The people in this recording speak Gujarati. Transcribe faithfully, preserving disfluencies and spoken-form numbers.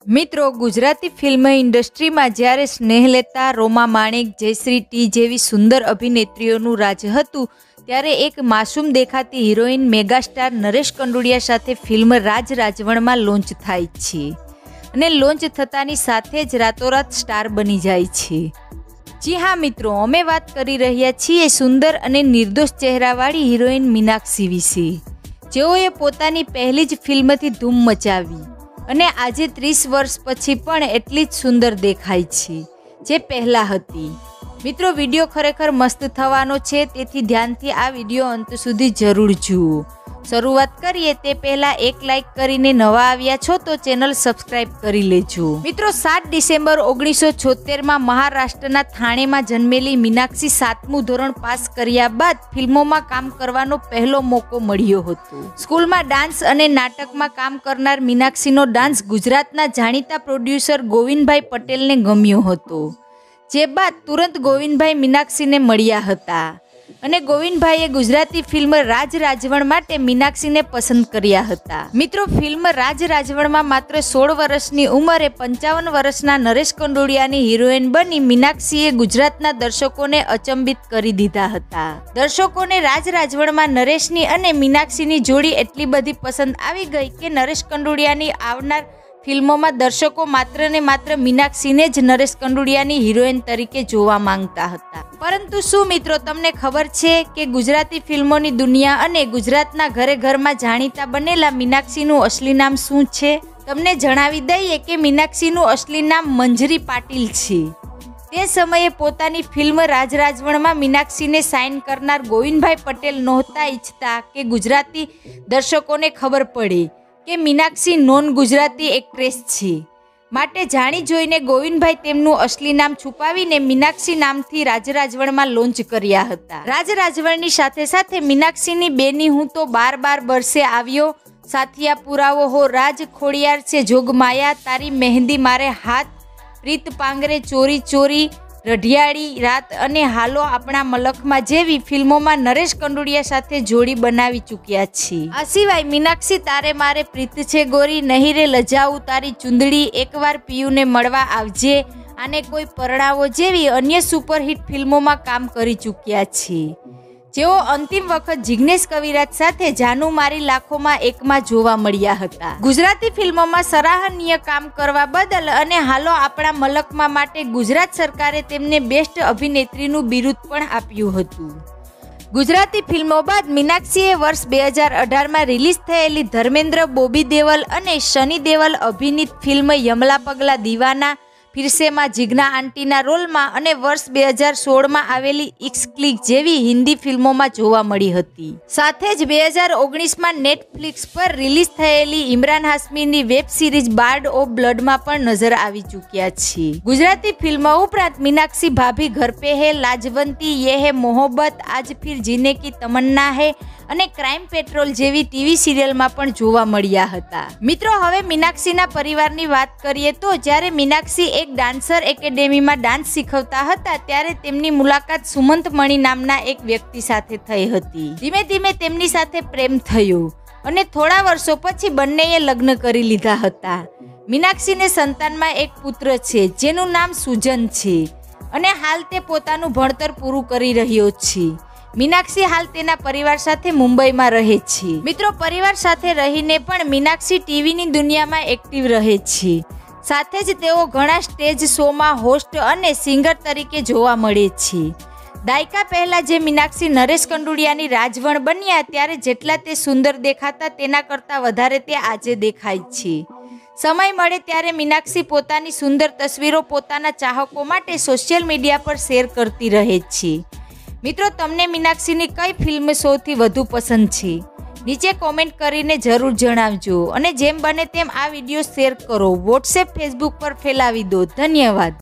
મિત્રો, ગુજરાતી ફિલ્મ ઇન્ડસ્ટ્રીમાં જ્યારે સ્નેહલતા, રોમા માણેક, જયશ્રી ટી જેવી સુંદર અભિનેત્રીઓનું રાજ હતું, ત્યારે એક માસૂમ દેખાતી હિરોઈન મેગાસ્ટાર નરેશ કંડોડિયા સાથે ફિલ્મ રાજ રાજવણમાં લોન્ચ થાય છે અને લોન્ચ થતાની સાથે જ રાતોરાત સ્ટાર બની જાય છે. જી હા મિત્રો, અમે વાત કરી રહ્યા છીએ સુંદર અને નિર્દોષ ચહેરાવાળી હિરોઈન મીનાક્ષી વિશે, જેઓએ પોતાની પહેલી જ ફિલ્મથી ધૂમ મચાવી અને આજે ત્રીસ વર્ષ પછી પણ એટલી જ સુંદર દેખાય છે જે પહેલા હતી. મિત્રો, વિડીયો ખરેખર મસ્ત થવાનો છે, તેથી ધ્યાનથી આ વિડીયો અંત સુધી જરૂર જુઓ. શરૂઆત કરીએ તે પહેલા એક લાઈક કરીને નવા આવ્યા છો તો ચેનલ સબસ્ક્રાઇબ કરી લેજો. મિત્રો, સાત ડિસેમ્બર ઓગણીસો છોતેરમાં મહારાષ્ટ્રના થાણેમાં જન્મેલી મીનાક્ષી સાતમું ધોરણ પાસ કર્યા બાદ ફિલ્મોમાં કામ કરવાનો પહેલો મોકો મળ્યો હતો. સ્કૂલમાં ડાન્સ અને નાટકમાં કામ કરનાર મીનાક્ષીનો ડાન્સ ગુજરાતના જાણીતા પ્રોડ્યુસર ગોવિંદભાઈ પટેલને ગમ્યો હતો, જે બાદ તુરંત ગોવિંદભાઈ મીનાક્ષીને મળ્યા હતા અને ગોવિંદભાઈએ ગુજરાતી ફિલ્મ રાજ રાજવણ માટે મીનાક્ષીને પસંદ કર્યા હતા. મિત્રો, ફિલ્મ રાજ રાજવણમાં માત્ર સોળ વર્ષની ઉંમરે પંચાવન વર્ષના નરેશ કંડોડિયાની હિરોઈન બની મીનાક્ષીએ ગુજરાતના દર્શકોને અચંબિત કરી દીધા હતા. દર્શકોને રાજ રાજવણમાં નરેશની અને મીનાક્ષીની જોડી એટલી બધી પસંદ આવી ગઈ કે નરેશ કંડોડિયાની આવનાર ફિલ્મોમાં દર્શકો માત્ર ને માત્ર મીનાક્ષીને જ નરેશ કંડોડિયાની હિરોઈન તરીકે જોવા માંગતા હતા. પરંતુ શું મિત્રો, તમને ખબર છે કે ગુજરાતી ફિલ્મોની દુનિયા અને ગુજરાતના ઘરે ઘરમાં જાણીતા બનેલા મીનાક્ષીનું અસલી નામ શું છે? તમને જણાવી દઈએ કે મીનાક્ષીનું અસલી નામ મંજરી પાટીલ છે. તે સમયે પોતાની ફિલ્મ રાજ રાજવણમાં મીનાક્ષીને સાઇન કરનાર ગોવિંદભાઈ પટેલ નહોતા ઈચ્છતા કે ગુજરાતી દર્શકોને ખબર પડે કે મીનાક્ષી નોન ગુજરાતી એક્ટ્રેસ છે. માટે જાણી જોઈને ગોવિંદભાઈ તેમનું અસલી નામ છુપાવીને મીનાક્ષી નામથી રાજ રાજવણમાં લોન્ચ કર્યા હતા. રાજ રાજવણની સાથે સાથે મીનાક્ષીની બેની હું તો બાર બાર બરસે આવ્યો, સાથિયા પુરાવો હો, રાજ ખોડિયાર છે જોગમાયા, તારી મહેંદી મારે હાથ, પ્રીત પાંગરે ચોરી ચોરી, રઢિયાળી રાત અને હાલો આપણા મલખમાં જેવી ફિલ્મોમાં નરેશ કંડોડિયા સાથે જોડી બનાવી ચૂક્યા છે. આ સિવાય મીનાક્ષી તારે મારે પ્રીત છે ગોરી, નહીં રે લજાવું તારી ચુંદડી, એકવાર પિયુને મળવા આવજે, આને કોઈ પરણાવો જેવી અન્ય સુપરહિટ ફિલ્મોમાં કામ કરી ચૂક્યા છે, જેઓ અંતિમ વખત જિગ્નેશ કવિરાજ સાથે જાનુ મારી લાખોમાં એકમાં જોવા મળ્યા હતા. ગુજરાતી ફિલ્મોમાં સરાહનીય કામ કરવા બદલ અને હાલો આપણા મલકમાં માટે ગુજરાત સરકારે તેમને બેસ્ટ અભિનેત્રીનું બિરુદ પણ આપ્યું હતું. ગુજરાતી ફિલ્મો બાદ મીનાક્ષીએ વર્ષ બે હજાર અઢારમાં રિલીઝ થયેલી ધર્મેન્દ્ર, બોબી દેવલ અને સની દેવલ અભિનીત ફિલ્મ યમલા પગલા દીવાના, ફિરસેમાં જીજ્ઞા આંટીના રોલમાં અને વર્ષ બે હજાર સોળમાં આવેલી ઇશ્ક ક્લિક જેવી હિન્દી ફિલ્મોમાં જોવા મળી હતી. સાથે જ બે હજાર ઓગણીસમાં નેટફ્લિક્સ પર રિલીઝ થયેલી ઇમરાન હાશમીની વેબ સિરીઝ બાર્ડ ઓફ બ્લડમાં પણ નજર આવી ચૂક્યા છે. ગુજરાતી ફિલ્મો ઉપરાંત મીનાક્ષી ભાભી ઘર પે હે, લાજવંતી, યે હે મોહબ્બત, આજ ફિર જીને કી તમન્ના હે અને ક્રાઇમ પેટ્રોલ જેવી ટીવી સિરિયલમાં પણ જોવા મળ્યા હતા. મિત્રો, હવે મીનાક્ષીના પરિવારની વાત કરીએ તો જ્યારે મીનાક્ષી એક ડાન્સર એકેડેમીમાં ડાન્સ શીખવતા હતા ત્યારે તેમની મુલાકાત સુમંત મણી નામના એક વ્યક્તિ સાથે થઈ હતી. ધીમે ધીમે તેમની સાથે પ્રેમ થયો અને થોડા વર્ષો પછી બંનેએ લગ્ન કરી લીધા હતા. મીનાક્ષીને સંતાનમાં એક પુત્ર છે જેનું નામ સુજન છે અને હાલ તે પોતાનું ભણતર પૂરું કરી રહ્યો છે. મીનાક્ષી હાલ તેના પરિવાર સાથે મુંબઈમાં રહે છે. મિત્રો, પરિવાર સાથે રહીને પણ મીનાક્ષી ટીવીની દુનિયામાં એક્ટિવ રહે છે. સાથે જ તેઓ ઘણા સ્ટેજ શોમાં હોસ્ટ અને સિંગર તરીકે જોવા મળે છે. દાયકા પહેલા જે મીનાક્ષી નરેશ કંડોડિયાની રાજવણ બન્યા ત્યારે જેટલા તે સુંદર દેખાતા તેના કરતાં વધારે તે આજે દેખાય છે. સમય મળે ત્યારે મીનાક્ષી પોતાની સુંદર તસવીરો પોતાના ચાહકો માટે સોશિયલ મીડિયા પર શેર કરતી રહે છે. મિત્રો, તમને મીનાક્ષીની કઈ ફિલ્મ સૌથી વધુ પસંદ છે? નીચે કોમેન્ટ કરીને જરૂર જણાવજો અને જેમ બને તેમ આ વિડીયો શેર કરો, વોટ્સએપ, ફેસબુક પર ફેલાવી દો. ધન્યવાદ.